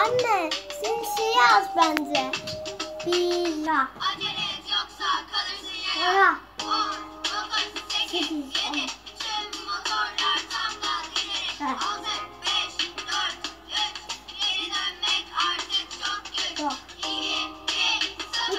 Anne, senin şey yaz bence. Bila. Acele et yoksa kalırsın yere. Ara. 10, 9, 8, 7. Tüm motorlar tam gaz ileri. 6, 5, 4, 3. Geri dönmek artık çok güç. 2, 1, 0.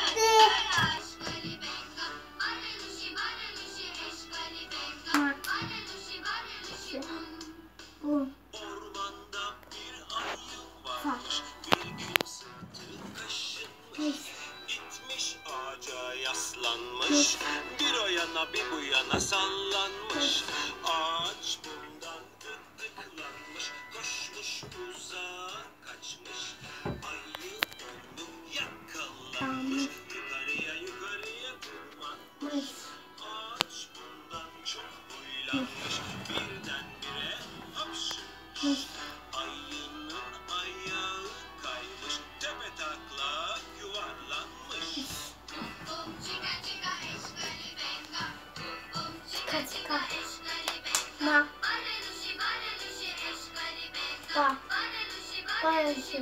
Bu. Ormanda bir ayı varmış, bir gün sırtı kaşınmış, gitmiş ağaca yaslanmış, bir o yana bir bu yana sallanmış, ağaç bundan gıdıklanmış, koşmuş uzağa kaçmış, ayı onu yakalamış, yukarıya yukarıya tırmanmış, ağaç bundan çok huylanmış, birdenbire hapşırmış. Ayının ayağı kaymış, tepe taklak yuvarlanmış. Çıka. Ma. Ba. Barışı.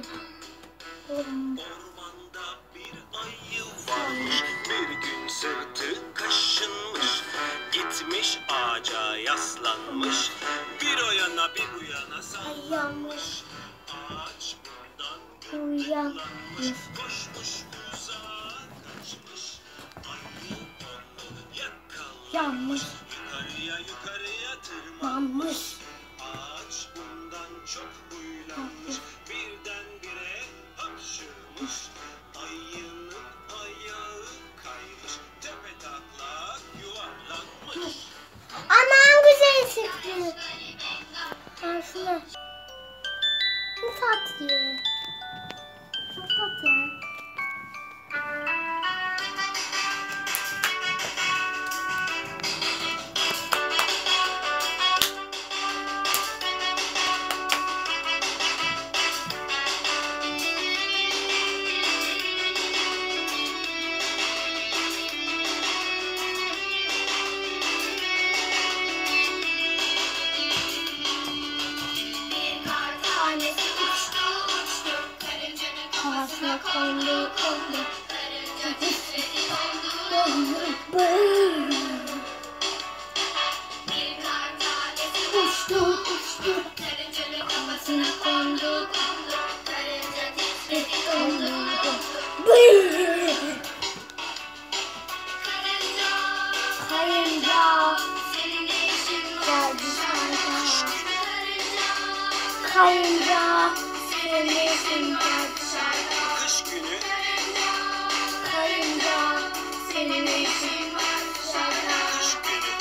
Ormanda bir ayı varmış, bir gün sırtı kaşınmış, gitmiş ağaca yaslanmış, bir o yana bir bu yana sallanmış, ağaç bundan gıdıklanmış, koşmuş uzağa kaçmış, ayı onu yakalamış, yukarıya yukarıya tırmanmış, ağaç bundan çok huylanmış, birdenbire hapşırmış, ayının ayağı kaymış, tepe taklak yuvarlanmış. Anam güzel çıktı. Aslında. Bu tatlı. Çok tatlı. Kafasına kondu. Uçtu. Kafasına kondu. Karınca. Karınca. Senin için var dışarıda. Kış günü Karınca. Senin için var dışarıda. kış günü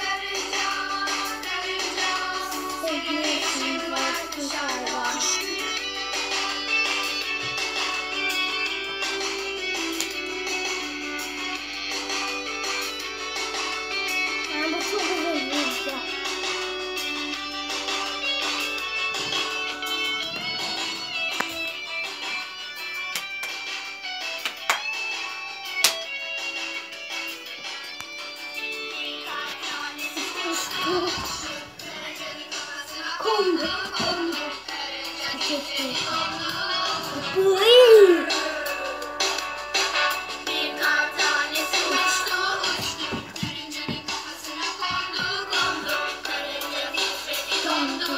Senin için var dışarıda. kış günü Yani bu çok uzun bir video. Kondu. Bir kar tanesi uçtu. Karıncanın kafasına kondu. Karınca titredi dondu.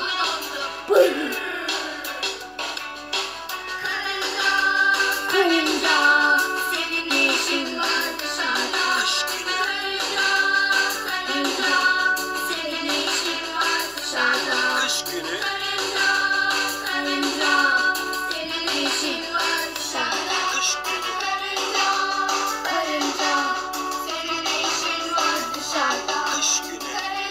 Karınca, senin ne işin var dışarıda? kış günü Karınca, senin ne işin var dışarıda? kış günü Karınca, senin ne işin var dışarıda? kış günü Karınca, senin ne işin var dışarıda? kış günü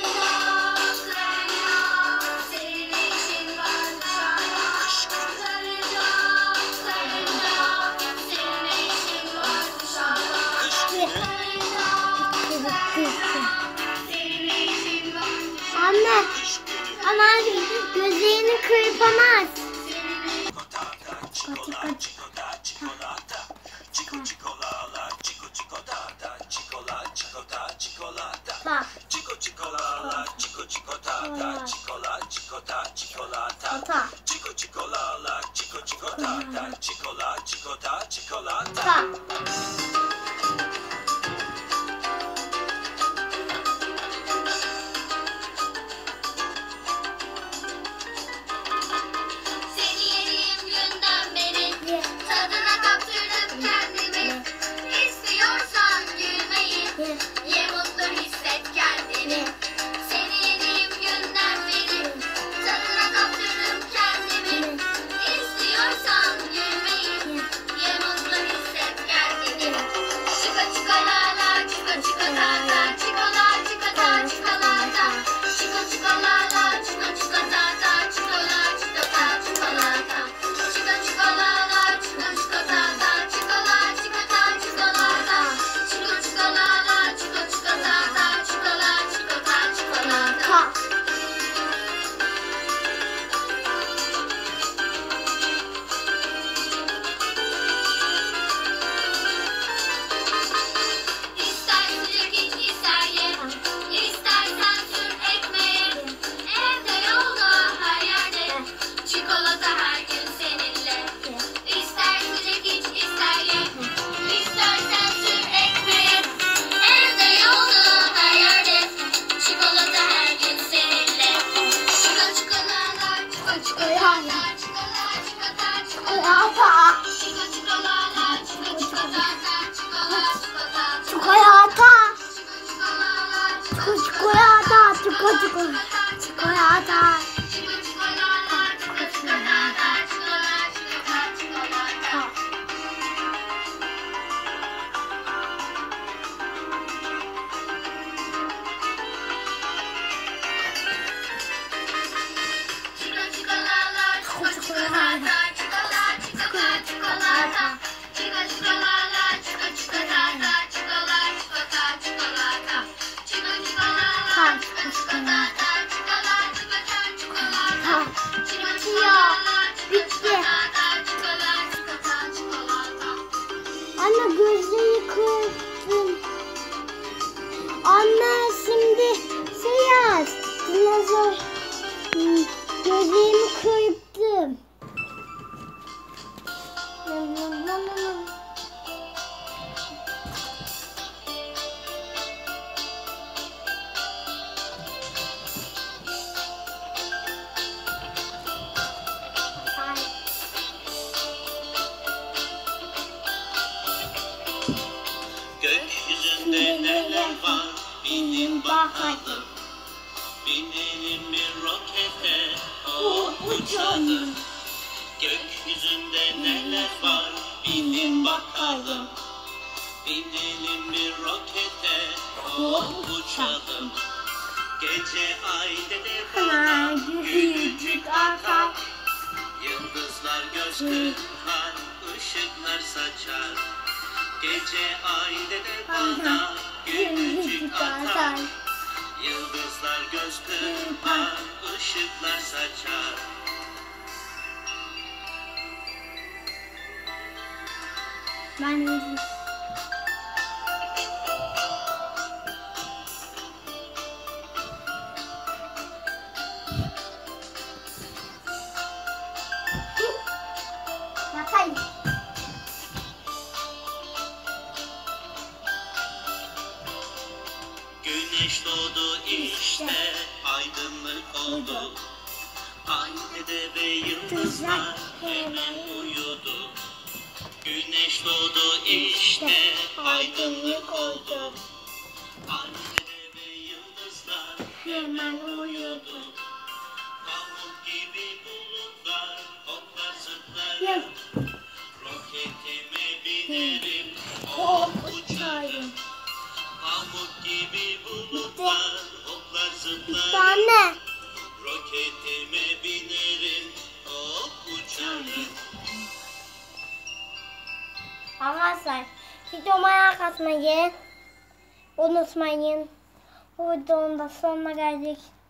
Senin ne işin var dışarıda? kış günü Anne, anne gözlerini kırpamaz. Çikolata, çikolata, çikolata, çiko çikolata, çiko çikolata, çikolata, çikolata, çikolata, Bak, çiko çikolata, çiko çikolata, çikolata, çikolata, çikolata, ata. çiko çikolata, çiko çikolata, Anne gözleri kırptım. Anne şimdi şey yaz. Dinozor. Gözlerimi kırptım. Gökyüzünde neler var bilin bakalım. Binelim bir rokete, hop uçalım. Gökyüzünde neler var bilin bakalım. Binelim bir rokete, hop uçalım. Gece ay dede bana gülücük atar. Yıldızlar göz kırpar, ışıklar saçar. Gece ay dede bana gülücük atar. Yıldızlar göz kırpar, ışıklar saçar. Ben de yapayım. Güneş doğdu işte, aydınlık oldu. Ay dede ve yıldızlar hemen uyudu. Güneş doğdu işte, aydınlık oldu. Ay dede ve yıldızlar hemen uyudu. Pamuk gibi bulutlar hoplar zıplarım. Roketime binerim, hop uçarım. Pamuk gibi bulutlar hoplar zıplarım. Anne. Roketime binerim, hop uçarım. Arkadaşlar videoma like atmayı unutmayın. Bu videonun da sonuna geldik.